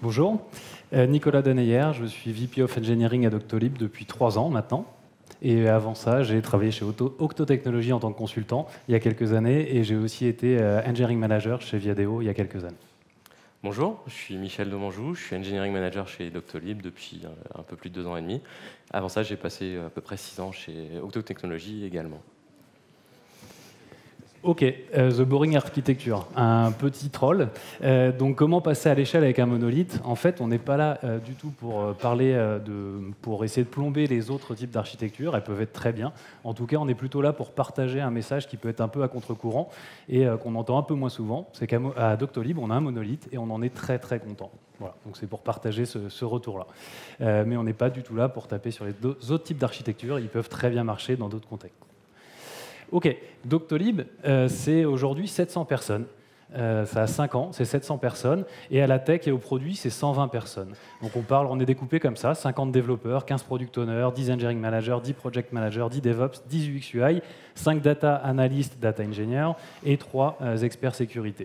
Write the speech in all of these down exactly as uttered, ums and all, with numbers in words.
Bonjour, euh, Nicolas Deneyer, je suis V P of Engineering à Doctolib depuis trois ans maintenant. Et avant ça, j'ai travaillé chez Octo, Octo Technologies en tant que consultant il y a quelques années et j'ai aussi été euh, Engineering Manager chez Viadeo il y a quelques années. Bonjour, je suis Michel Demanjou, je suis Engineering Manager chez Doctolib depuis un peu plus de deux ans et demi. Avant ça, j'ai passé à peu près six ans chez Octo Technologies également. Ok, euh, The Boring Architecture, un petit troll. Euh, donc, comment passer à l'échelle avec un monolithe? En fait, on n'est pas là euh, du tout pour euh, parler euh, de, pour essayer de plomber les autres types d'architecture. Elles peuvent être très bien. En tout cas, on est plutôt là pour partager un message qui peut être un peu à contre-courant et euh, qu'on entend un peu moins souvent. C'est qu'à à Doctolib, on a un monolithe et on en est très très content. Voilà. Donc, c'est pour partager ce, ce retour-là. Euh, mais on n'est pas du tout là pour taper sur les deux autres types d'architecture. Ils peuvent très bien marcher dans d'autres contextes. Ok, Doctolib, euh, c'est aujourd'hui sept cents personnes. Euh, ça a cinq ans, c'est sept cents personnes. Et à la tech et au produit, c'est cent vingt personnes. Donc on parle, on est découpé comme ça, cinquante développeurs, quinze product owners, dix engineering managers, dix project managers, dix DevOps, dix U X U I, cinq data analysts, data engineers et trois euh, experts sécurité.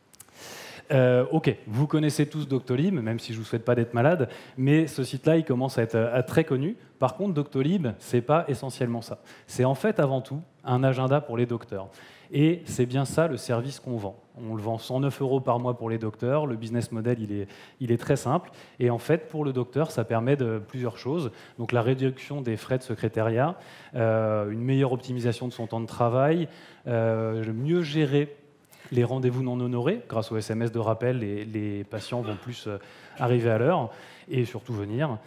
Euh, ok, vous connaissez tous Doctolib, même si je ne vous souhaite pas d'être malade, mais ce site-là, il commence à être à très connu. Par contre, Doctolib, ce n'est pas essentiellement ça. C'est en fait avant tout un agenda pour les docteurs. Et c'est bien ça le service qu'on vend. On le vend cent neuf euros par mois pour les docteurs. Le business model, il est, il est très simple. Et en fait, pour le docteur, ça permet de plusieurs choses. Donc la réduction des frais de secrétariat, euh, une meilleure optimisation de son temps de travail, euh, mieux gérer les rendez-vous non honorés. Grâce au S M S de rappel, les, les patients vont plus euh, arriver à l'heure et surtout venir.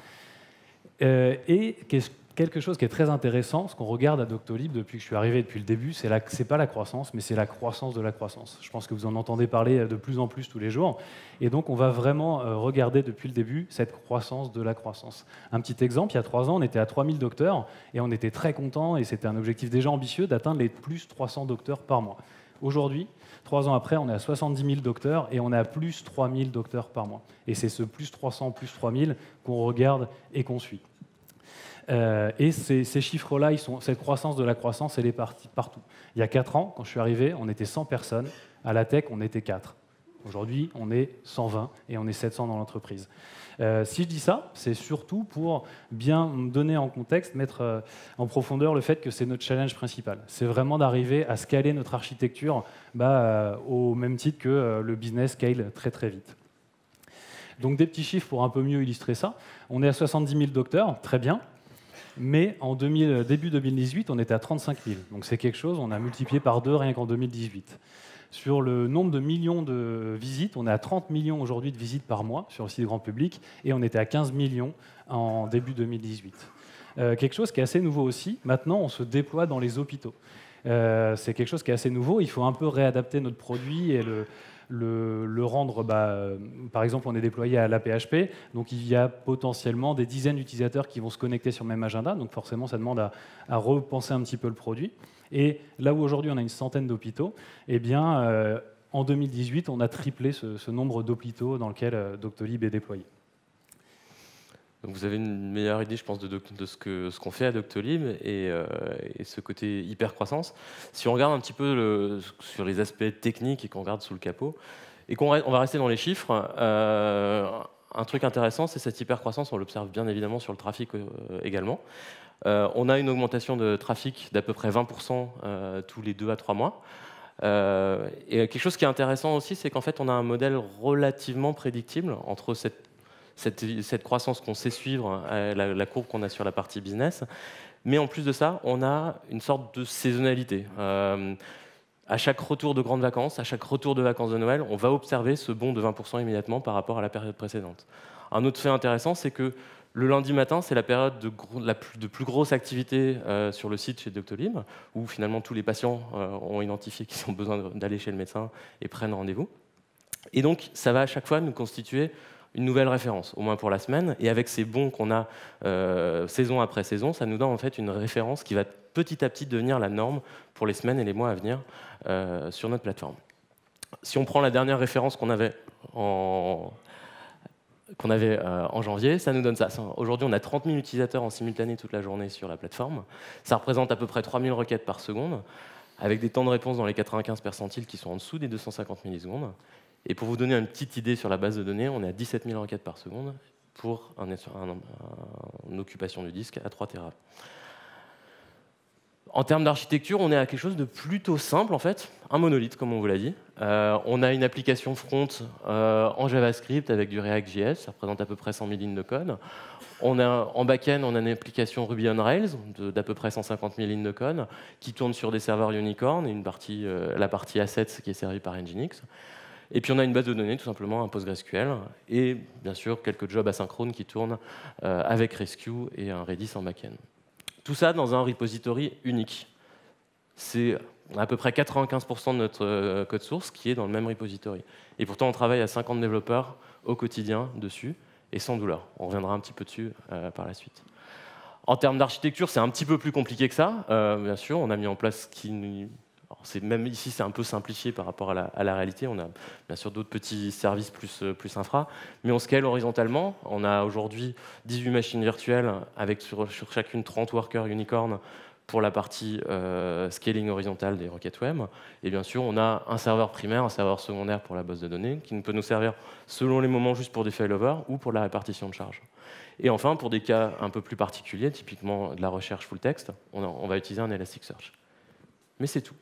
Euh, et quelque chose qui est très intéressant, ce qu'on regarde à Doctolib depuis que je suis arrivé depuis le début, c'est la, c'est pas la croissance, mais c'est la croissance de la croissance. Je pense que vous en entendez parler de plus en plus tous les jours. Et donc, on va vraiment euh, regarder depuis le début cette croissance de la croissance. Un petit exemple, il y a trois ans, on était à trois mille docteurs et on était très contents, et c'était un objectif déjà ambitieux d'atteindre les plus trois cents docteurs par mois. Aujourd'hui, trois ans après, on est à soixante-dix mille docteurs et on est à plus trois mille docteurs par mois. Et c'est ce plus trois cents, plus trois mille qu'on regarde et qu'on suit. Euh, et ces, ces chiffres-là, ils sont, cette croissance de la croissance, elle est partie partout. Il y a quatre ans, quand je suis arrivé, on était cent personnes. À la tech, on était quatre. Aujourd'hui, on est cent vingt et on est sept cents dans l'entreprise. Euh, si je dis ça, c'est surtout pour bien donner en contexte, mettre euh, en profondeur le fait que c'est notre challenge principal. C'est vraiment d'arriver à scaler notre architecture bah, euh, au même titre que euh, le business scale très très vite. Donc des petits chiffres pour un peu mieux illustrer ça. On est à soixante-dix mille docteurs, très bien. Mais en deux mille, début deux mille dix-huit, on était à trente-cinq mille. Donc c'est quelque chose, on a multiplié par deux rien qu'en deux mille dix-huit. Sur le nombre de millions de visites, on est à trente millions aujourd'hui de visites par mois sur le site grand public, et on était à quinze millions en début deux mille dix-huit. Euh, quelque chose qui est assez nouveau aussi, maintenant on se déploie dans les hôpitaux. Euh, c'est quelque chose qui est assez nouveau, il faut un peu réadapter notre produit et le, le, le rendre, bah, euh, par exemple on est déployé à l'A P H P, donc il y a potentiellement des dizaines d'utilisateurs qui vont se connecter sur le même agenda, donc forcément ça demande à, à repenser un petit peu le produit. Et là où aujourd'hui on a une centaine d'hôpitaux, eh bien, euh, en deux mille dix-huit, on a triplé ce, ce nombre d'hôpitaux dans lequel euh, Doctolib est déployé. Donc vous avez une meilleure idée, je pense, de, de ce qu'on ce qu'on fait à Doctolib et, euh, et ce côté hyper croissance. Si on regarde un petit peu le, sur les aspects techniques et qu'on regarde sous le capot, et qu'on on va rester dans les chiffres, euh, un truc intéressant, c'est cette hyper croissance. On l'observe bien évidemment sur le trafic euh, également. Euh, on a une augmentation de trafic d'à peu près vingt pour cent euh, tous les deux à trois mois. Euh, et quelque chose qui est intéressant aussi, c'est qu'en fait, on a un modèle relativement prédictible entre cette, cette, cette croissance qu'on sait suivre, euh, la, la courbe qu'on a sur la partie business, mais en plus de ça, on a une sorte de saisonnalité. Euh, à chaque retour de grandes vacances, à chaque retour de vacances de Noël, on va observer ce bond de vingt pour cent immédiatement par rapport à la période précédente. Un autre fait intéressant, c'est que le lundi matin, c'est la période de, gros, la plus, de plus grosse activité euh, sur le site chez Doctolib, où finalement tous les patients euh, ont identifié qu'ils ont besoin d'aller chez le médecin et prennent rendez-vous. Et donc, ça va à chaque fois nous constituer une nouvelle référence, au moins pour la semaine. Et avec ces bons qu'on a euh, saison après saison, ça nous donne en fait une référence qui va petit à petit devenir la norme pour les semaines et les mois à venir euh, sur notre plateforme. Si on prend la dernière référence qu'on avait en... qu'on avait euh, en janvier, ça nous donne ça. Aujourd'hui, on a trente mille utilisateurs en simultané toute la journée sur la plateforme. Ça représente à peu près trois mille requêtes par seconde, avec des temps de réponse dans les quatre-vingt-quinze percentiles qui sont en dessous des deux cent cinquante millisecondes. Et pour vous donner une petite idée sur la base de données, on est à dix-sept mille requêtes par seconde pour un, un, un, une occupation du disque à trois téra. En termes d'architecture, on est à quelque chose de plutôt simple, en fait, un monolithe, comme on vous l'a dit. Euh, on a une application front euh, en JavaScript avec du React.js, ça représente à peu près cent mille lignes de code. On a, en back-end, on a une application Ruby on Rails d'à peu près cent cinquante mille lignes de code qui tourne sur des serveurs Unicorn, et une partie, euh, la partie Assets qui est servie par Nginx. Et puis on a une base de données, tout simplement, un PostgreSQL, et bien sûr quelques jobs asynchrones qui tournent euh, avec Rescue et un Redis en back-end. Tout ça dans un repository unique. C'est à peu près quatre-vingt-quinze pour cent de notre code source qui est dans le même repository. Et pourtant, on travaille à cinquante développeurs au quotidien dessus, et sans douleur. On reviendra un petit peu dessus euh, par la suite. En termes d'architecture, c'est un petit peu plus compliqué que ça. Euh, bien sûr, on a mis en place ce qui nous... Alors même ici, c'est un peu simplifié par rapport à la, à la réalité. On a bien sûr d'autres petits services plus, plus infra, mais on scale horizontalement. On a aujourd'hui dix-huit machines virtuelles avec sur, sur chacune trente workers Unicorn pour la partie euh, scaling horizontale des requêtes web. Et bien sûr, on a un serveur primaire, un serveur secondaire pour la base de données, qui peut nous servir selon les moments juste pour des failover ou pour la répartition de charges. Et enfin, pour des cas un peu plus particuliers, typiquement de la recherche full text, on, a, on va utiliser un Elasticsearch. Mais c'est tout.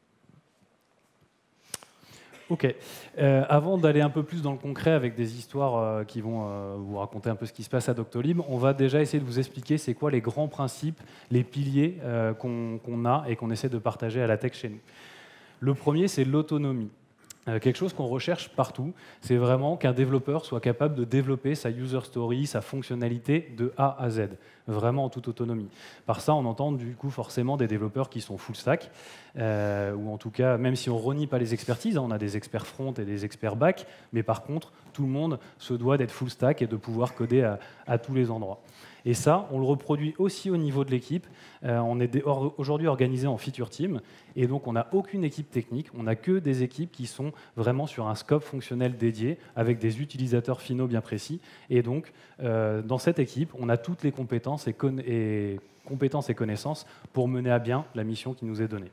Ok. Euh, avant d'aller un peu plus dans le concret avec des histoires euh, qui vont euh, vous raconter un peu ce qui se passe à Doctolib, on va déjà essayer de vous expliquer c'est quoi les grands principes, les piliers euh, qu'on qu'on a et qu'on essaie de partager à la tech chez nous. Le premier, c'est l'autonomie. Euh, quelque chose qu'on recherche partout, c'est vraiment qu'un développeur soit capable de développer sa user story, sa fonctionnalité de A à Z, vraiment en toute autonomie. Par ça, on entend du coup forcément des développeurs qui sont full stack, euh, ou en tout cas, même si on renie pas les expertises, hein, on a des experts front et des experts back, mais par contre, tout le monde se doit d'être full stack et de pouvoir coder à, à tous les endroits. Et ça, on le reproduit aussi au niveau de l'équipe. Euh, on est aujourd'hui organisé en feature team, et donc on n'a aucune équipe technique, on n'a que des équipes qui sont vraiment sur un scope fonctionnel dédié, avec des utilisateurs finaux bien précis. Et donc, euh, dans cette équipe, on a toutes les compétences et, con et, compétences et connaissances pour mener à bien la mission qui nous est donnée.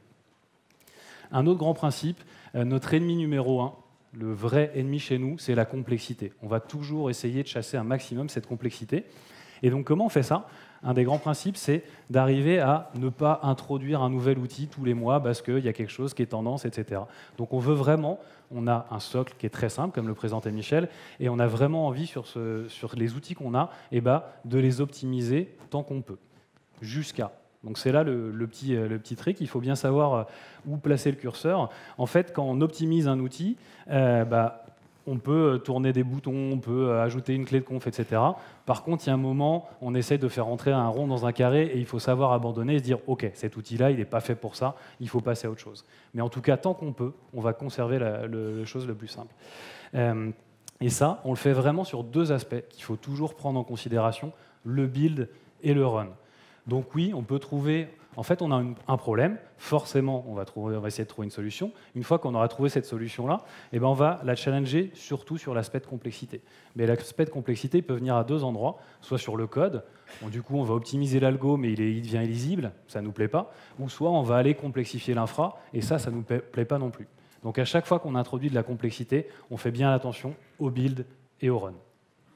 Un autre grand principe, euh, notre ennemi numéro un, le vrai ennemi chez nous, c'est la complexité. On va toujours essayer de chasser un maximum cette complexité. Et donc, comment on fait ça? Un des grands principes, c'est d'arriver à ne pas introduire un nouvel outil tous les mois parce qu'il y a quelque chose qui est tendance, et cetera. Donc, on veut vraiment, on a un socle qui est très simple, comme le présentait Michel, et on a vraiment envie, sur, ce, sur les outils qu'on a, eh ben, de les optimiser tant qu'on peut, jusqu'à. Donc, c'est là le, le, petit, le petit trick. Il faut bien savoir où placer le curseur. En fait, quand on optimise un outil, euh, bah, on peut tourner des boutons, on peut ajouter une clé de conf, et cetera. Par contre, il y a un moment, on essaie de faire rentrer un rond dans un carré et il faut savoir abandonner et se dire « Ok, cet outil-là, il n'est pas fait pour ça, il faut passer à autre chose. » Mais en tout cas, tant qu'on peut, on va conserver la, le, la chose le plus simple. Euh, et ça, on le fait vraiment sur deux aspects qu'il faut toujours prendre en considération, le build et le run. Donc oui, on peut trouver... En fait, on a une, un problème. Forcément, on va, trouver, on va essayer de trouver une solution. Une fois qu'on aura trouvé cette solution-là, eh ben on va la challenger surtout sur l'aspect de complexité. Mais l'aspect de complexité peut venir à deux endroits, soit sur le code. Bon, du coup, on va optimiser l'algo, mais il, est, il devient illisible, ça ne nous plaît pas. Ou soit on va aller complexifier l'infra, et ça, ça ne nous plaît pas non plus. Donc à chaque fois qu'on introduit de la complexité, on fait bien attention au build et au run.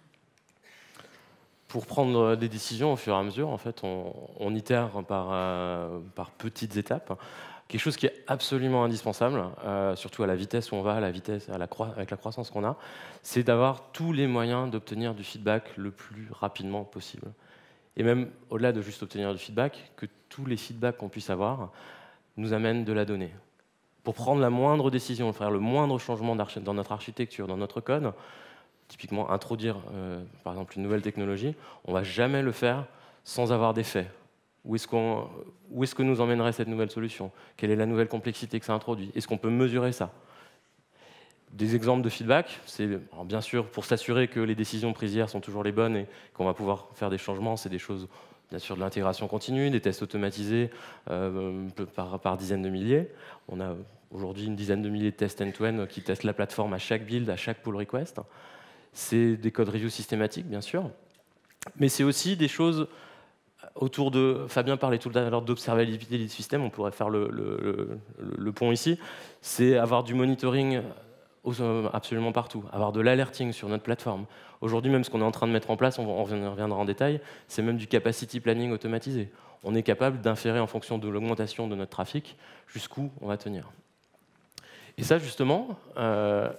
Pour prendre des décisions au fur et à mesure, en fait, on, on itère par, euh, par petites étapes. Quelque chose qui est absolument indispensable, euh, surtout à la vitesse où on va, à la vitesse, à la avec la croissance qu'on a, c'est d'avoir tous les moyens d'obtenir du feedback le plus rapidement possible. Et même au-delà de juste obtenir du feedback, que tous les feedbacks qu'on puisse avoir nous amènent de la donnée. Pour prendre la moindre décision, faire le moindre changement dans notre architecture, dans notre code, typiquement introduire euh, par exemple une nouvelle technologie, on ne va jamais le faire sans avoir des faits. Où est-ce qu'on, où est-ce que nous emmènerait cette nouvelle solution? Quelle est la nouvelle complexité que ça introduit? Est-ce qu'on peut mesurer ça? Des exemples de feedback, c'est bien sûr pour s'assurer que les décisions prises hier sont toujours les bonnes et qu'on va pouvoir faire des changements, c'est des choses, bien sûr, de l'intégration continue, des tests automatisés euh, par, par dizaines de milliers. On a aujourd'hui une dizaine de milliers de tests end-to-end qui testent la plateforme à chaque build, à chaque pull request. C'est des codes review systématiques, bien sûr, mais c'est aussi des choses autour de... Fabien parlait tout à l'heure d'observabilité du système, on pourrait faire le, le, le, le pont ici. C'est avoir du monitoring absolument partout, avoir de l'alerting sur notre plateforme. Aujourd'hui, même ce qu'on est en train de mettre en place, on reviendra en détail, c'est même du capacity planning automatisé. On est capable d'inférer en fonction de l'augmentation de notre trafic jusqu'où on va tenir. Et ça, justement, euh,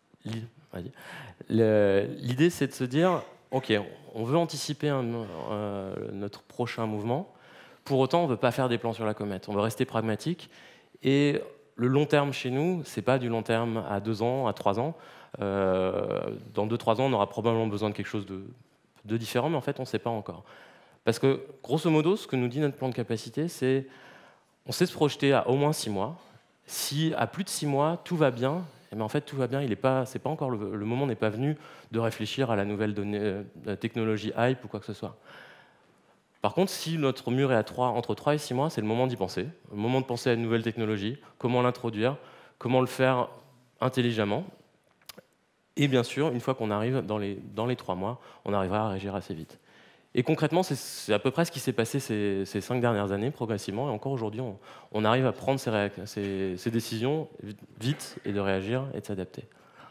l'idée, c'est de se dire, OK, on veut anticiper un, euh, notre prochain mouvement. Pour autant, on ne veut pas faire des plans sur la comète. On veut rester pragmatique. Et le long terme chez nous, ce n'est pas du long terme à deux ans, à trois ans. Euh, dans deux, trois ans, on aura probablement besoin de quelque chose de, de différent, mais en fait, on ne sait pas encore. Parce que, grosso modo, ce que nous dit notre plan de capacité, c'est on sait se projeter à au moins six mois. Si à plus de six mois, tout va bien, eh bien en fait, tout va bien. Il est pas, c'est pas encore le, le moment n'est pas venu de réfléchir à la nouvelle donnée, euh, la technologie hype ou quoi que ce soit. Par contre, si notre mur est à trois, entre trois et six mois, c'est le moment d'y penser. Le moment de penser à une nouvelle technologie, comment l'introduire, comment le faire intelligemment. Et bien sûr, une fois qu'on arrive dans les, dans les trois mois, on arrivera à réagir assez vite. Et concrètement, c'est à peu près ce qui s'est passé ces, ces cinq dernières années, progressivement. Et encore aujourd'hui, on, on arrive à prendre ces, ces, ces décisions vite et de réagir et de s'adapter.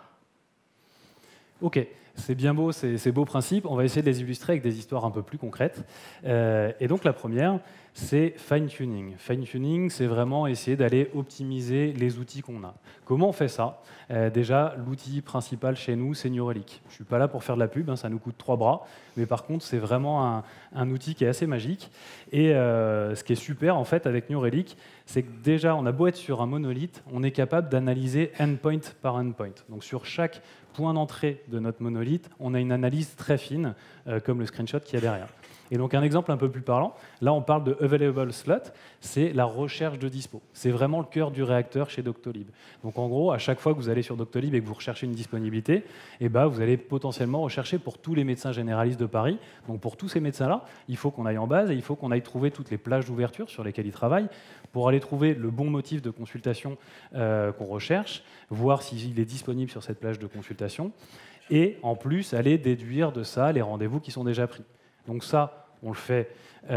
Ok, c'est bien beau, ces, ces beaux principes. On va essayer de les illustrer avec des histoires un peu plus concrètes. Euh, et donc la première, c'est fine-tuning. Fine-tuning, c'est vraiment essayer d'aller optimiser les outils qu'on a. Comment on fait ça? euh, Déjà, l'outil principal chez nous, c'est New Relic. Je ne suis pas là pour faire de la pub, hein, ça nous coûte trois bras. Mais par contre, c'est vraiment un, un outil qui est assez magique. Et euh, ce qui est super, en fait, avec New Relic, c'est que déjà, on a beau être sur un monolithe, on est capable d'analyser endpoint par endpoint. Donc sur chaque point d'entrée de notre monolithe, on a une analyse très fine, euh, comme le screenshot qu'il y a derrière. Et donc un exemple un peu plus parlant, là on parle de available slot, c'est la recherche de dispo. C'est vraiment le cœur du réacteur chez Doctolib. Donc en gros, à chaque fois que vous allez sur Doctolib et que vous recherchez une disponibilité, eh ben, vous allez potentiellement rechercher pour tous les médecins généralistes de Paris. Donc pour tous ces médecins-là, il faut qu'on aille en base et il faut qu'on aille trouver toutes les plages d'ouverture sur lesquelles ils travaillent pour aller trouver le bon motif de consultation euh, qu'on recherche, voir s'il est disponible sur cette plage de consultation et en plus aller déduire de ça les rendez-vous qui sont déjà pris. Donc ça, on le fait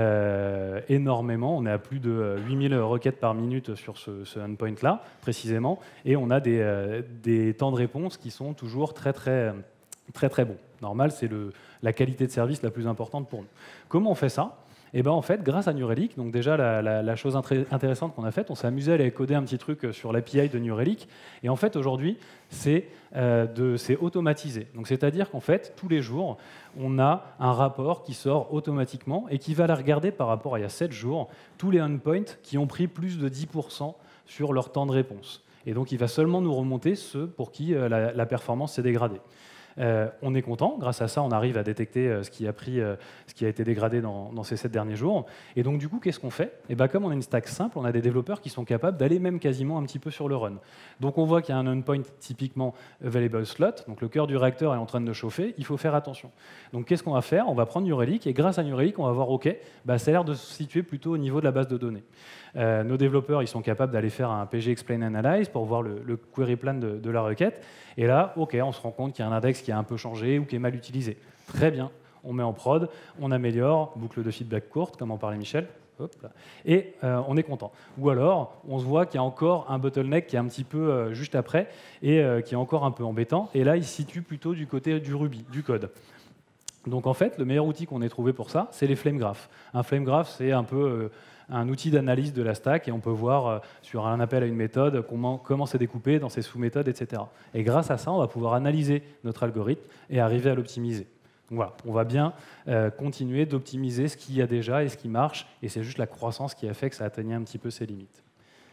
euh, énormément. On est à plus de huit mille requêtes par minute sur ce, ce endpoint-là, précisément, et on a des, euh, des temps de réponse qui sont toujours très, très, très, très bons. Normal, c'est la qualité de service la plus importante pour nous. Comment on fait ça? Et ben en fait, grâce à New Relic, donc déjà la, la, la chose intéressante qu'on a faite, on s'est amusé à aller coder un petit truc sur l'A P I de New Relic. Et en fait, aujourd'hui, c'est euh, automatisé. Donc c'est-à-dire qu'en fait, tous les jours, on a un rapport qui sort automatiquement et qui va la regarder par rapport à il y a sept jours, tous les endpoints qui ont pris plus de dix pour cent sur leur temps de réponse. Et donc, il va seulement nous remonter ceux pour qui euh, la, la performance s'est dégradée. Euh, on est content, grâce à ça on arrive à détecter euh, ce, qui a pris, euh, ce qui a été dégradé dans, dans ces sept derniers jours. Et donc du coup, qu'est-ce qu'on fait? Et ben, comme on a une stack simple, on a des développeurs qui sont capables d'aller même quasiment un petit peu sur le run. Donc on voit qu'il y a un endpoint typiquement available slot, donc le cœur du réacteur est en train de chauffer, il faut faire attention. Donc qu'est-ce qu'on va faire? On va prendre New Relic et grâce à New Relic, on va voir, ok, bah, ça a l'air de se situer plutôt au niveau de la base de données. Euh, nos développeurs ils sont capables d'aller faire un P G Explain Analyze pour voir le, le query plan de, de la requête. Et là, ok, on se rend compte qu'il y a un index qui a un peu changé ou qui est mal utilisé. Très bien, on met en prod, on améliore, boucle de feedback courte, comme en parlait Michel, hop là, et euh, on est content. Ou alors, on se voit qu'il y a encore un bottleneck qui est un petit peu euh, juste après et euh, qui est encore un peu embêtant. Et là, il se situe plutôt du côté du Ruby, du code. Donc en fait, le meilleur outil qu'on ait trouvé pour ça, c'est les flame graphs. Un flame graph, c'est un peu euh, un outil d'analyse de la stack et on peut voir euh, sur un appel à une méthode comment, comment c'est découpé dans ses sous-méthodes, et cetera. Et grâce à ça, on va pouvoir analyser notre algorithme et arriver à l'optimiser. Donc voilà, on va bien euh, continuer d'optimiser ce qu'il y a déjà et ce qui marche, et c'est juste la croissance qui a fait que ça atteignait un petit peu ses limites.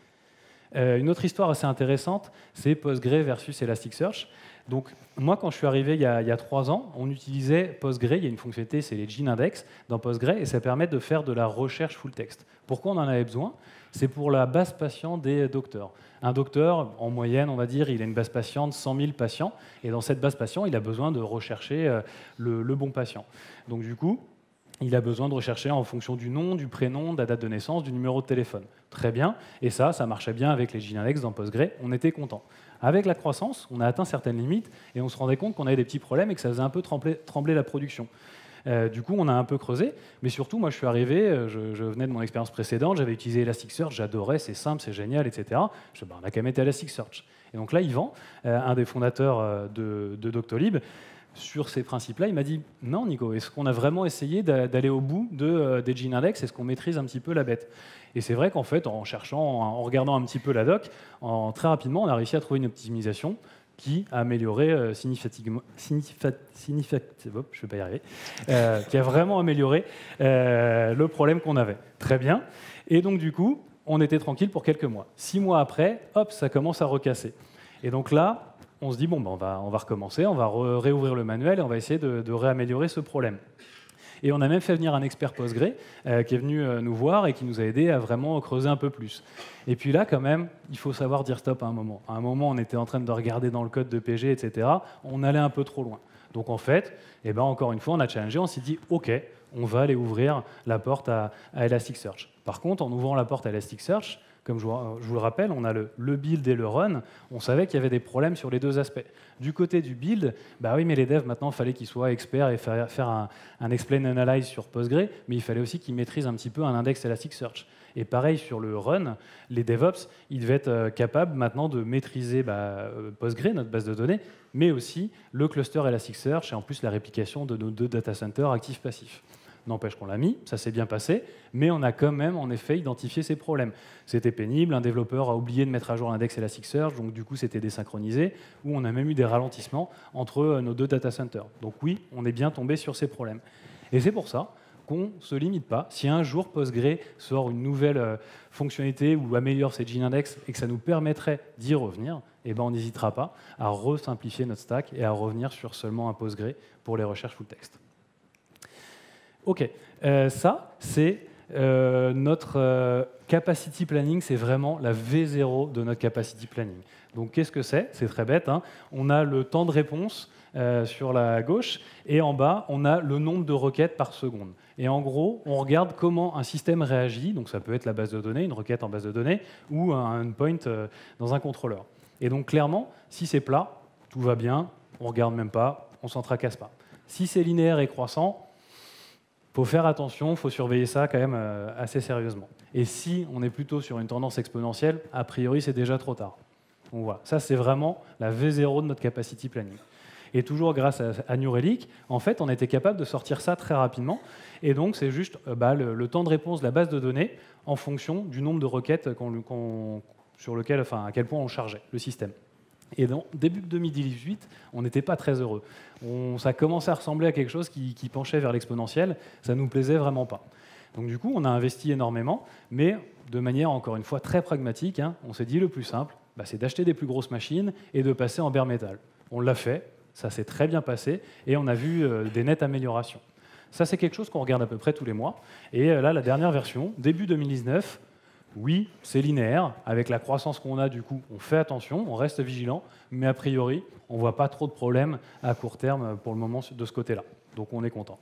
Euh, une autre histoire assez intéressante, c'est Postgre versus Elasticsearch. Donc, moi, quand je suis arrivé il y a, il y a trois ans, on utilisait Postgre, il y a une fonctionnalité, c'est les gene index dans Postgre, et ça permet de faire de la recherche full text. Pourquoi on en avait besoin? C'est pour la base patient des docteurs. Un docteur, en moyenne, on va dire, il a une base patient de cent mille patients, et dans cette base patient, il a besoin de rechercher le, le bon patient. Donc, du coup, il a besoin de rechercher en fonction du nom, du prénom, de la date de naissance, du numéro de téléphone. Très bien, et ça, ça marchait bien avec les gene index dans Postgre, on était content. Avec la croissance, on a atteint certaines limites et on se rendait compte qu'on avait des petits problèmes et que ça faisait un peu trembler, trembler la production. Euh, du coup, on a un peu creusé, mais surtout, moi, je suis arrivé, je, je venais de mon expérience précédente, j'avais utilisé Elasticsearch, j'adorais, c'est simple, c'est génial, et cetera. Je dis, bah, on a qu'à mettre Elasticsearch. Et donc là, Yvan, euh, un des fondateurs euh, de, de Doctolib, sur ces principes-là, il m'a dit « Non, Nico, est-ce qu'on a vraiment essayé d'aller au bout de, euh, des gene index? Est-ce qu'on maîtrise un petit peu la bête ?» Et c'est vrai qu'en fait, en cherchant, en regardant un petit peu la doc, en, très rapidement, on a réussi à trouver une optimisation qui a amélioré euh, significativement, significat, significat, oh, je vais pas y arriver, euh, qui a vraiment amélioré euh, le problème qu'on avait. Très bien. Et donc, du coup, on était tranquille pour quelques mois. Six mois après, hop, ça commence à recasser. Et donc là, on se dit, bon, ben, on, va, on va recommencer, on va re réouvrir le manuel et on va essayer de, de réaméliorer ce problème. Et on a même fait venir un expert Postgre euh, qui est venu euh, nous voir et qui nous a aidé à vraiment creuser un peu plus. Et puis là, quand même, il faut savoir dire stop à un moment. À un moment, on était en train de regarder dans le code de P G, et cetera. On allait un peu trop loin. Donc en fait, eh ben, encore une fois, on a challengé, on s'est dit, OK, on va aller ouvrir la porte à, à Elasticsearch. Par contre, en ouvrant la porte à Elasticsearch, comme je vous, je vous le rappelle, on a le, le build et le run. On savait qu'il y avait des problèmes sur les deux aspects. Du côté du build, bah oui, mais les devs, maintenant, il fallait qu'ils soient experts et faire, faire un, un explain analyze sur Postgre, mais il fallait aussi qu'ils maîtrisent un petit peu un index Elasticsearch. Et pareil sur le run, les DevOps, ils devaient être capables maintenant de maîtriser bah, Postgre, notre base de données, mais aussi le cluster Elasticsearch et en plus la réplication de nos deux data centers actifs-passifs. N'empêche qu'on l'a mis, ça s'est bien passé, mais on a quand même en effet identifié ces problèmes. C'était pénible, un développeur a oublié de mettre à jour l'index Elasticsearch, donc du coup c'était désynchronisé, ou on a même eu des ralentissements entre nos deux data centers. Donc oui, on est bien tombé sur ces problèmes. Et c'est pour ça qu'on ne se limite pas. Si un jour Postgre sort une nouvelle euh, fonctionnalité ou améliore ses gene index et que ça nous permettrait d'y revenir, eh ben on n'hésitera pas à resimplifier notre stack et à revenir sur seulement un Postgre pour les recherches full text. OK, euh, ça, c'est euh, notre euh, capacity planning, c'est vraiment la V zéro de notre capacity planning. Donc, qu'est-ce que c'est? C'est très bête, hein. On a le temps de réponse euh, sur la gauche, et en bas, on a le nombre de requêtes par seconde. Et en gros, on regarde comment un système réagit, donc ça peut être la base de données, une requête en base de données, ou un endpoint euh, dans un contrôleur. Et donc, clairement, si c'est plat, tout va bien, on ne regarde même pas, on ne s'en tracasse pas. Si c'est linéaire et croissant, il faut faire attention, il faut surveiller ça quand même euh, assez sérieusement. Et si on est plutôt sur une tendance exponentielle, a priori, c'est déjà trop tard. Donc voilà, ça c'est vraiment la V zéro de notre capacity planning. Et toujours grâce à, à New Relic, en fait, on était capable de sortir ça très rapidement. Et donc, c'est juste euh, bah, le, le temps de réponse de la base de données en fonction du nombre de requêtes qu'on, qu'on, sur lequel, enfin, à quel point on chargeait le système. Et dans début deux mille dix-huit, on n'était pas très heureux. On, ça commençait à ressembler à quelque chose qui, qui penchait vers l'exponentiel. Ça ne nous plaisait vraiment pas. Donc du coup, on a investi énormément, mais de manière, encore une fois, très pragmatique. Hein, on s'est dit le plus simple, bah, c'est d'acheter des plus grosses machines et de passer en bare metal. On l'a fait, ça s'est très bien passé, et on a vu euh, des nettes améliorations. Ça, c'est quelque chose qu'on regarde à peu près tous les mois. Et euh, là, la dernière version, début deux mille dix-neuf, oui, c'est linéaire. Avec la croissance qu'on a, du coup, on fait attention, on reste vigilant, mais a priori, on ne voit pas trop de problèmes à court terme pour le moment de ce côté-là. Donc on est content.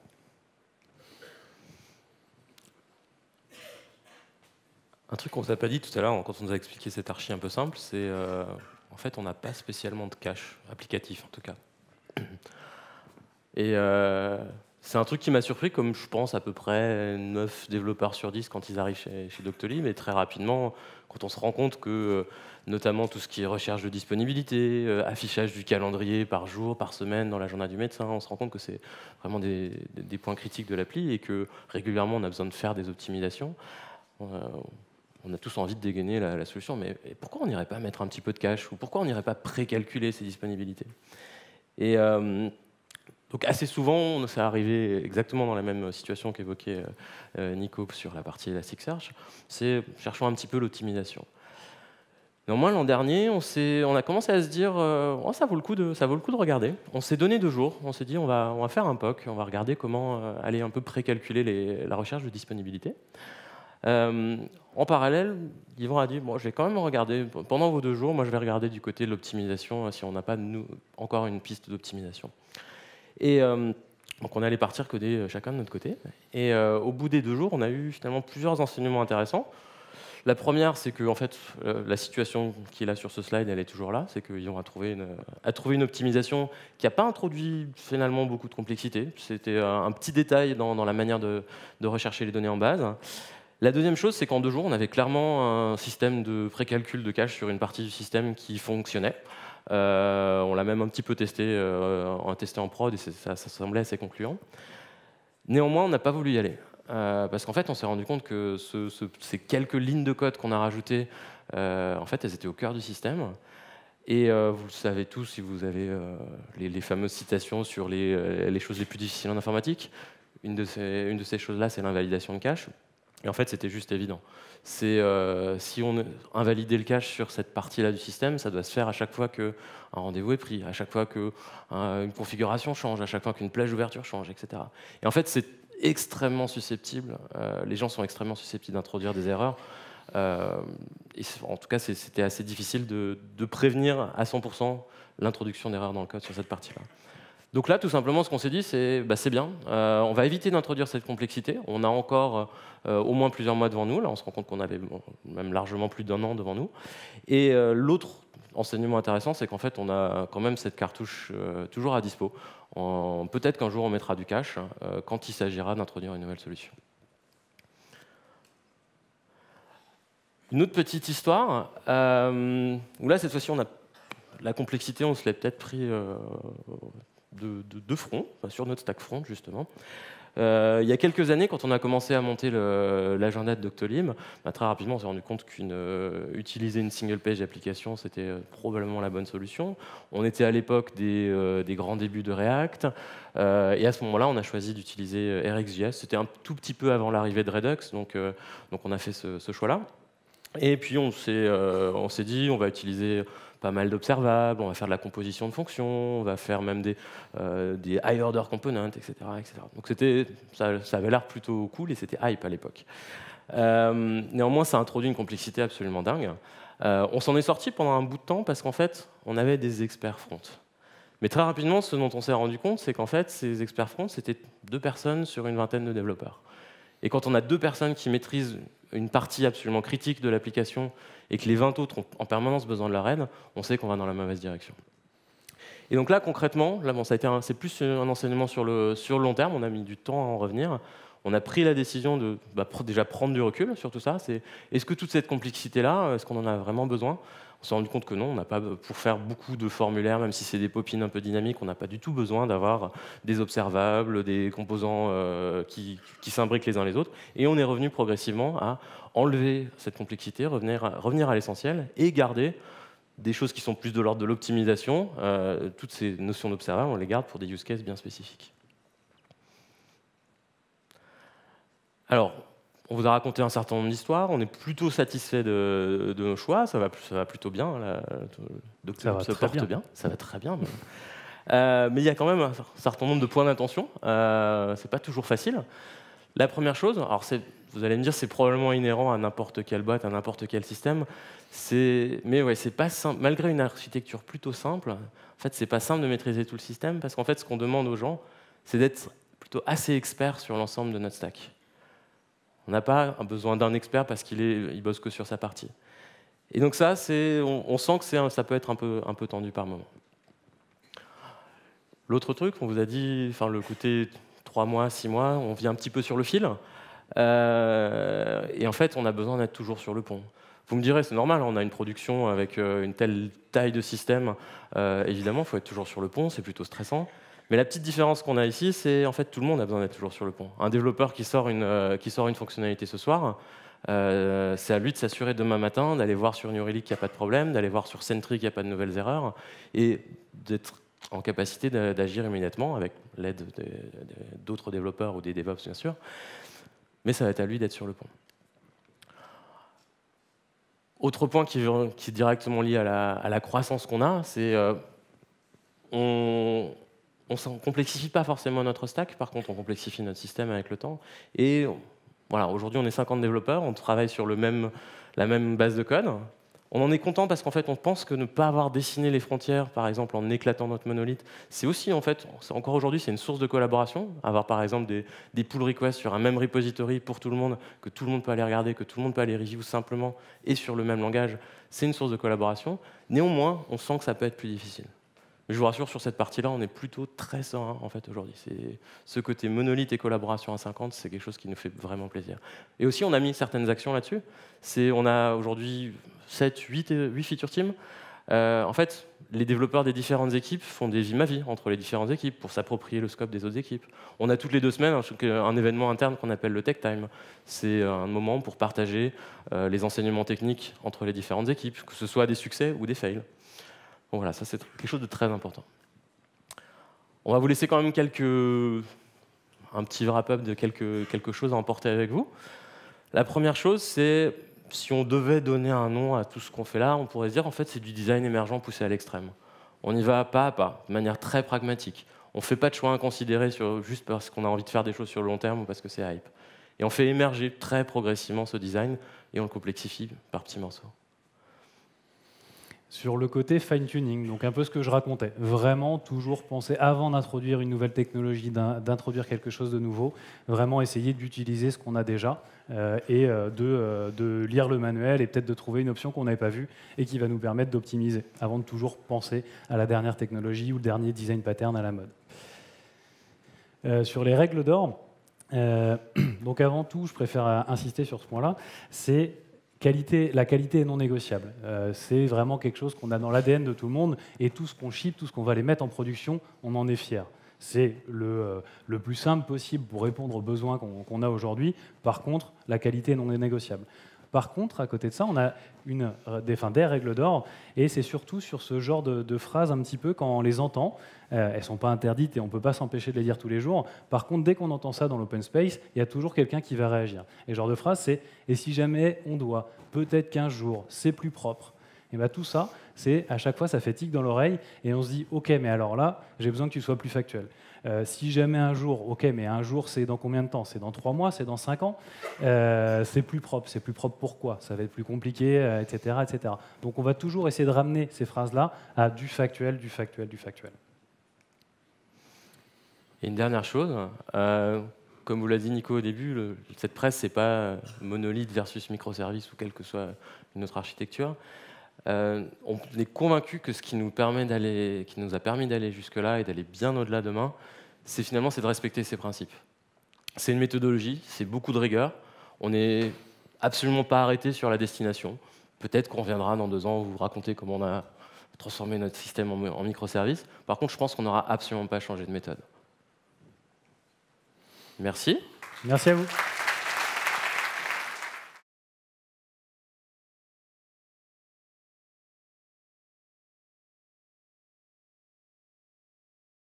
Un truc qu'on ne vous a pas dit tout à l'heure, quand on nous a expliqué cette archi un peu simple, c'est euh, en fait, on n'a pas spécialement de cache applicatif, en tout cas. Et euh, c'est un truc qui m'a surpris, comme je pense à peu près neuf développeurs sur dix quand ils arrivent chez, chez Doctolib, mais très rapidement, quand on se rend compte que, notamment tout ce qui est recherche de disponibilité, euh, affichage du calendrier par jour, par semaine dans l'agenda du médecin, on se rend compte que c'est vraiment des, des points critiques de l'appli et que régulièrement on a besoin de faire des optimisations. Euh, on a tous envie de dégainer la, la solution, mais pourquoi on n'irait pas mettre un petit peu de cache ou pourquoi on n'irait pas précalculer ces disponibilités? Et euh, donc assez souvent, ça arrivé exactement dans la même situation qu'évoquait euh, Nico sur la partie Elasticsearch, c'est cherchons un petit peu l'optimisation. Néanmoins, l'an dernier, on, on a commencé à se dire euh, oh, ça vaut le coup de, ça vaut le coup de regarder. On s'est donné deux jours, on s'est dit on va, on va faire un P O C, on va regarder comment euh, aller un peu précalculer les, la recherche de disponibilité. Euh, en parallèle, Yvan a dit bon, je vais quand même regarder, pendant vos deux jours, moi je vais regarder du côté de l'optimisation si on n'a pas nous, encore une piste d'optimisation. Et euh, donc on allait partir coder chacun de notre côté. Et euh, au bout des deux jours, on a eu finalement plusieurs enseignements intéressants. La première, c'est que en fait, euh, la situation qu'il a sur ce slide, elle est toujours là. C'est qu'ils ont à trouver, une, à trouver une optimisation qui n'a pas introduit finalement beaucoup de complexité. C'était un, un petit détail dans, dans la manière de, de rechercher les données en base. La deuxième chose, c'est qu'en deux jours, on avait clairement un système de précalcul de cache sur une partie du système qui fonctionnait. Euh, on l'a même un petit peu testé, euh, on a testé en prod et ça, ça semblait assez concluant. Néanmoins, on n'a pas voulu y aller. Euh, parce qu'en fait, on s'est rendu compte que ce, ce, ces quelques lignes de code qu'on a rajoutées, euh, en fait, elles étaient au cœur du système. Et euh, vous le savez tous, si vous avez euh, les, les fameuses citations sur les, euh, les choses les plus difficiles en informatique, une de ces, une de ces choses-là, c'est l'invalidation de cache. Et en fait, c'était juste évident. C'est euh, si on invalidait le cache sur cette partie-là du système, ça doit se faire à chaque fois qu'un rendez-vous est pris, à chaque fois qu'une euh, configuration change, à chaque fois qu'une plage d'ouverture change, et cetera. Et en fait, c'est extrêmement susceptible. Euh, les gens sont extrêmement susceptibles d'introduire des erreurs. Euh, et en tout cas, c'était assez difficile de, de prévenir à cent pour cent l'introduction d'erreurs dans le code sur cette partie-là. Donc là, tout simplement, ce qu'on s'est dit, c'est bah, c'est bien. Euh, on va éviter d'introduire cette complexité. On a encore euh, au moins plusieurs mois devant nous. Là, on se rend compte qu'on avait bon, même largement plus d'un an devant nous. Et euh, l'autre enseignement intéressant, c'est qu'en fait, on a quand même cette cartouche euh, toujours à dispo. Peut-être qu'un jour, on mettra du cache euh, quand il s'agira d'introduire une nouvelle solution. Une autre petite histoire, euh, où là, cette fois-ci, on a la complexité, on se l'est peut-être pris euh, de, de, de front, enfin, sur notre stack front, justement. Euh, il y a quelques années, quand on a commencé à monter l'agenda de Doctolib, bah, très rapidement, on s'est rendu compte qu'utiliser une, euh, une single page application, c'était euh, probablement la bonne solution. On était à l'époque des, euh, des grands débuts de React, euh, et à ce moment-là, on a choisi d'utiliser R X J S. C'était un tout petit peu avant l'arrivée de Redux, donc, euh, donc on a fait ce, ce choix-là. Et puis on s'est euh, dit, on va utiliser pas mal d'observables, on va faire de la composition de fonctions, on va faire même des, euh, des high order components, et cetera, et cetera. Donc ça, ça avait l'air plutôt cool et c'était hype à l'époque. Euh, néanmoins, ça a introduit une complexité absolument dingue. Euh, on s'en est sorti pendant un bout de temps parce qu'en fait, on avait des experts front. Mais très rapidement, ce dont on s'est rendu compte, c'est qu'en fait, ces experts front, c'était deux personnes sur une vingtaine de développeurs. Et quand on a deux personnes qui maîtrisent une partie absolument critique de l'application et que les vingt autres ont en permanence besoin de leur aide, on sait qu'on va dans la mauvaise direction. Et donc là, concrètement, là, bon, c'est plus un enseignement sur le, sur le long terme, on a mis du temps à en revenir. On a pris la décision de bah, déjà prendre du recul sur tout ça. Est-ce que toute cette complexité-là, est-ce qu'on en a vraiment besoin? On s'est rendu compte que non, on n'a pas, pour faire beaucoup de formulaires, même si c'est des pop-ins un peu dynamiques, on n'a pas du tout besoin d'avoir des observables, des composants euh, qui, qui s'imbriquent les uns les autres. Et on est revenu progressivement à enlever cette complexité, revenir à, revenir à l'essentiel et garder des choses qui sont plus de l'ordre de l'optimisation. Euh, toutes ces notions d'observables, on les garde pour des use cases bien spécifiques. Alors, on vous a raconté un certain nombre d'histoires, on est plutôt satisfait de, de nos choix, ça va, ça va plutôt bien, le docteur se porte bien. bien, ça va très bien. Mais, euh, mais il y a quand même un certain nombre de points d'intention, euh, c'est pas toujours facile. La première chose, alors vous allez me dire c'est probablement inhérent à n'importe quelle boîte, à n'importe quel système, mais ouais, c'est pas simple, malgré une architecture plutôt simple, en fait c'est pas simple de maîtriser tout le système, parce qu'en fait ce qu'on demande aux gens, c'est d'être plutôt assez expert sur l'ensemble de notre stack. On n'a pas besoin d'un expert parce qu'il il bosse que sur sa partie. Et donc ça, on, on sent que un, ça peut être un peu, un peu tendu par moment. L'autre truc, on vous a dit, enfin le côté trois mois, six mois, on vient un petit peu sur le fil. Euh, et en fait, on a besoin d'être toujours sur le pont. Vous me direz, c'est normal, on a une production avec une telle taille de système. Euh, évidemment, il faut être toujours sur le pont, c'est plutôt stressant. Mais la petite différence qu'on a ici, c'est en fait tout le monde a besoin d'être toujours sur le pont. Un développeur qui sort une, euh, qui sort une fonctionnalité ce soir, euh, c'est à lui de s'assurer demain matin d'aller voir sur New Relic qu'il n'y a pas de problème, d'aller voir sur Sentry qu'il n'y a pas de nouvelles erreurs, et d'être en capacité d'agir immédiatement avec l'aide d'autres développeurs ou des DevOps bien sûr. Mais ça va être à lui d'être sur le pont. Autre point qui, qui est directement lié à la, à la croissance qu'on a, c'est euh, on on ne complexifie pas forcément notre stack, par contre on complexifie notre système avec le temps. Et voilà, aujourd'hui on est cinquante développeurs, on travaille sur le même, la même base de code, On en est content parce qu'en fait, on pense que ne pas avoir dessiné les frontières, par exemple en éclatant notre monolithe, c'est aussi, en fait, encore aujourd'hui, c'est une source de collaboration. Avoir, par exemple, des, des pull requests sur un même repository pour tout le monde, que tout le monde peut aller regarder, que tout le monde peut aller review simplement et sur le même langage, c'est une source de collaboration. Néanmoins, on sent que ça peut être plus difficile. Mais je vous rassure, sur cette partie-là, on est plutôt très serein en fait aujourd'hui. Ce côté monolithe et collaboration à cinquante, c'est quelque chose qui nous fait vraiment plaisir. Et aussi, on a mis certaines actions là-dessus. On a aujourd'hui sept, huit, huit feature teams. Euh, en fait, les développeurs des différentes équipes font des vie-ma-vie entre les différentes équipes pour s'approprier le scope des autres équipes. On a toutes les deux semaines un, un événement interne qu'on appelle le Tech Time. C'est un moment pour partager euh, les enseignements techniques entre les différentes équipes, que ce soit des succès ou des fails. Bon, voilà, ça c'est quelque chose de très important. On va vous laisser quand même quelques, un petit wrap-up de quelques, quelque chose à emporter avec vous. La première chose, c'est si on devait donner un nom à tout ce qu'on fait là, on pourrait se dire en fait c'est du design émergent poussé à l'extrême. On y va pas à pas, de manière très pragmatique. On ne fait pas de choix inconsidérés sur, juste parce qu'on a envie de faire des choses sur le long terme ou parce que c'est hype. Et on fait émerger très progressivement ce design et on le complexifie par petits morceaux. Sur le côté fine-tuning, donc un peu ce que je racontais. Vraiment, toujours penser, avant d'introduire une nouvelle technologie, d'introduire quelque chose de nouveau, vraiment essayer d'utiliser ce qu'on a déjà euh, et euh, de, euh, de lire le manuel et peut-être de trouver une option qu'on n'avait pas vue et qui va nous permettre d'optimiser, avant de toujours penser à la dernière technologie ou le dernier design pattern à la mode. Euh, sur les règles d'or, euh, donc avant tout, je préfère insister sur ce point-là, c'est Qualité, la qualité est non négociable. Euh, c'est vraiment quelque chose qu'on a dans l'A D N de tout le monde et tout ce qu'on ship, tout ce qu'on va aller mettre en production, on en est fier. C'est le, euh, le plus simple possible pour répondre aux besoins qu'on qu'on a aujourd'hui. Par contre, la qualité est non négociable. Par contre, à côté de ça, on a une, des, enfin, des règles d'or, et c'est surtout sur ce genre de, de phrases un petit peu, quand on les entend, euh, elles ne sont pas interdites et on ne peut pas s'empêcher de les dire tous les jours. Par contre, dès qu'on entend ça dans l'open space, il y a toujours quelqu'un qui va réagir. Et ce genre de phrase, c'est « et si jamais on doit, peut-être qu'un jour, c'est plus propre ». Et bien tout ça, c'est à chaque fois, ça fait tic dans l'oreille, et on se dit « ok, mais alors là, j'ai besoin que tu sois plus factuel ». Euh, si jamais un jour, ok, mais un jour, c'est dans combien de temps? C'est dans trois mois? C'est dans cinq ans? euh, C'est plus propre. C'est plus propre pourquoi? Ça va être plus compliqué, euh, et cetera, et cetera. Donc on va toujours essayer de ramener ces phrases-là à du factuel, du factuel, du factuel. Et une dernière chose, euh, comme vous l'a dit Nico au début, le, cette presse, c'est pas monolithe versus microservice ou quelle que soit une autre architecture. Euh, on est convaincu que ce qui nous, permet d'aller, qui nous a permis d'aller jusque-là et d'aller bien au-delà demain, c'est finalement c'est de respecter ces principes. C'est une méthodologie, c'est beaucoup de rigueur. On n'est absolument pas arrêté sur la destination. Peut-être qu'on reviendra dans deux ans vous raconter comment on a transformé notre système en, en microservice. Par contre, je pense qu'on n'aura absolument pas changé de méthode. Merci. Merci à vous.